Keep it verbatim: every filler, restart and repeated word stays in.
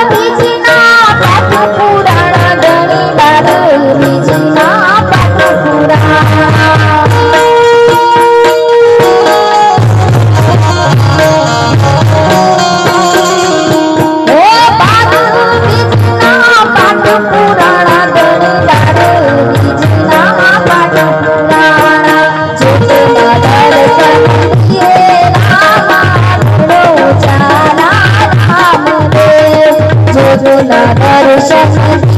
बीजना पाठ पुराण गणी बार बीजना पाठ पुराण ओ बार बीजना पाठ पुराण गणी बार बीजना पाठ पुराण जेठना दर्शन दिए रामा रो चाला राम रे जेठना दर्शन